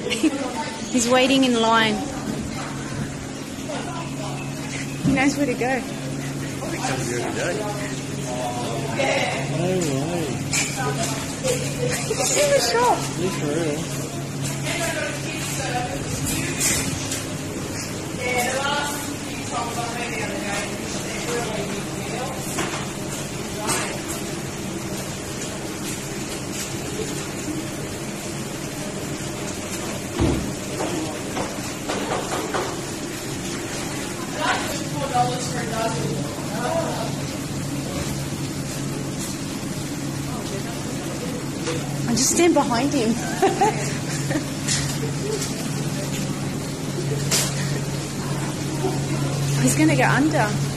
He's waiting in line. He knows where to go. He comes here every day. No way. He's in the shop. He's for real. I just stand behind him. He's going to go under.